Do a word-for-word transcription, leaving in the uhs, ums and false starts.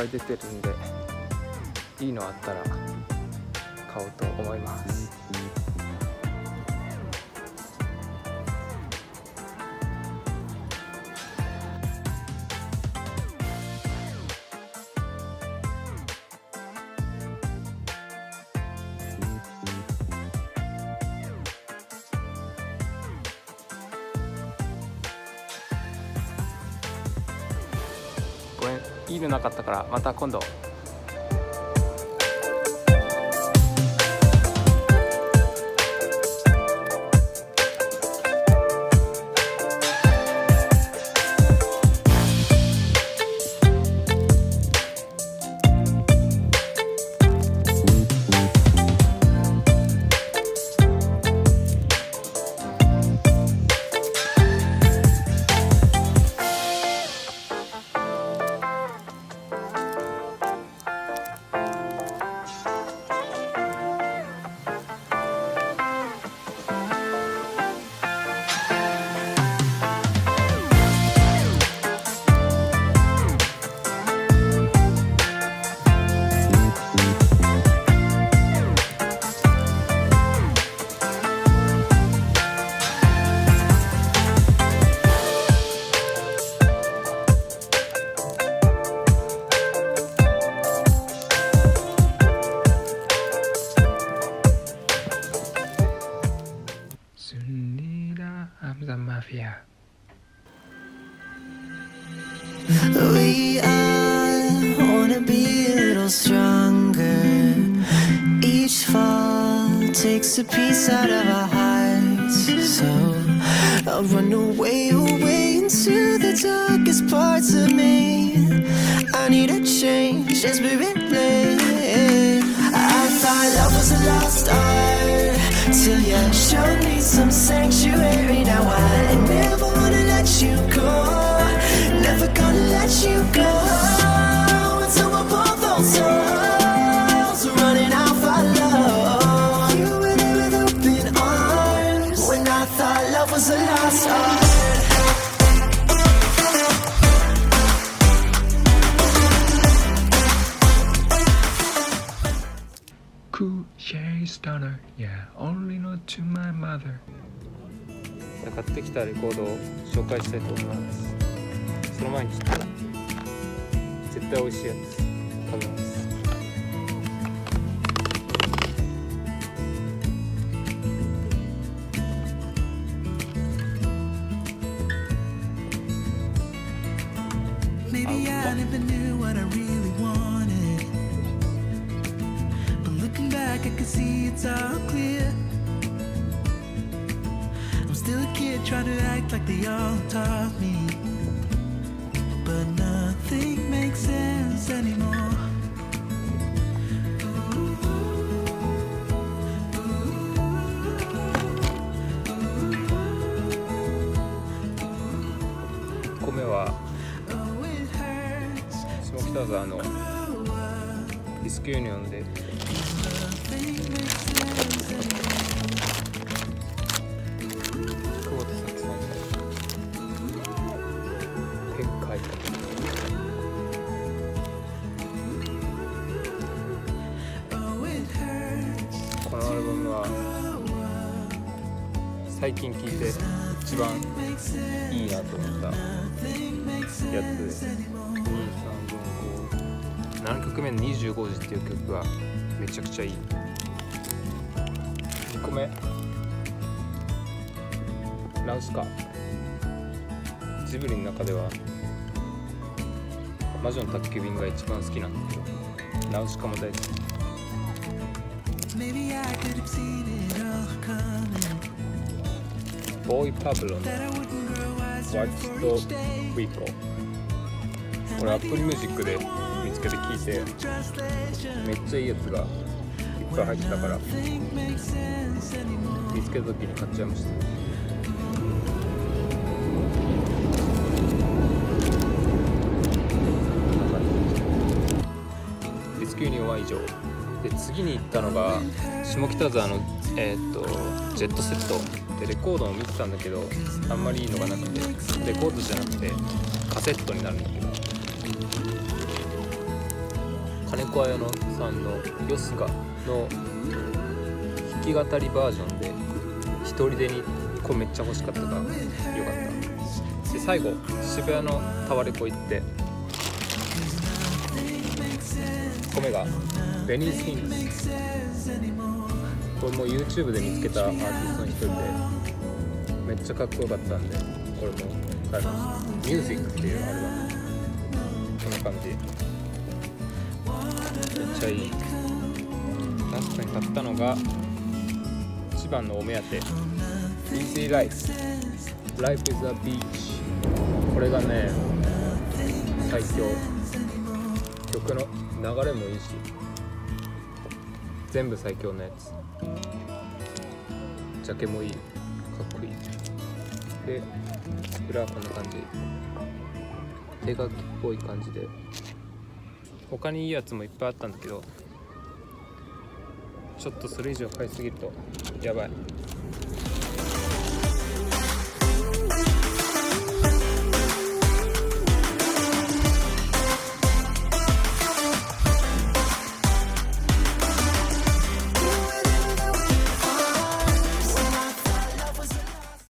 ぱい出てるんで、いいのあったら買おうと思います。ごめん、いいのなかったからまた今度。I'm the mafia. We all wanna be a little stronger. Each fall takes a piece out of our hearts. So I'll run away, away into the darkest parts of me. I need a change, desperately. I thought love was a lost art till you showed me some sanctuary. Now I never wanna let you go. Never gonna let you go until we're both those souls running out for love. You were there with open arms when I thought love was a lost art. Cool shade stunner, yeah, only not to my mother. 買ってきたレコードを紹介したいと思います。その前に絶対美味しいやつ食べます。 Maybe I never knew what I really wanted, but looking back I can see it's all clear. I'm still a kid trying to act like they all taught me, but nothing makes sense anymore. いっこめは下北沢のディスクユニオンで久保田早紀さんの展開。このアルバムは最近聴いて一番いいなと思ったやつで、ななきょくめのにじゅうごじっていう曲がめちゃくちゃいい。にこめナウシカ。ジブリの中では魔女の宅急便が一番好きなんだけど、ナウシカも大好き。ボーイ・パブロのワッチとウィーコ。これアップルミュージックで見つけて聴いて、めっちゃいいやつがいっぱい入ってたから見つけた時に買っちゃいました。ディスクユニオンは以上で、次に行ったのが下北沢の、えー、とジェットセットで、レコードを見てたんだけどあんまりいいのがなくて、レコードじゃなくてカセットになるんだけど、 金子綾乃さんのヨスカの弾き語りバージョンで一人でにこれめっちゃ欲しかったからよかった。で最後渋谷のタワレコ行って、米がベニー・スキンズ、これも YouTube で見つけたアーティストの一人でめっちゃかっこよかったんで、これも買いました。ミュージックっていうアルバム、こんな感じ、めっちゃいい。ラストに買ったのが一番のお目当て、 Easy Life Life is a Beach。 これがね最強、曲の流れもいいし全部最強のやつ、ジャケもいい、かっこいい。で裏はこんな感じ、手書きっぽい感じで、他にいいやつもいっぱいあったんだけど、ちょっとそれ以上買いすぎるとやばい。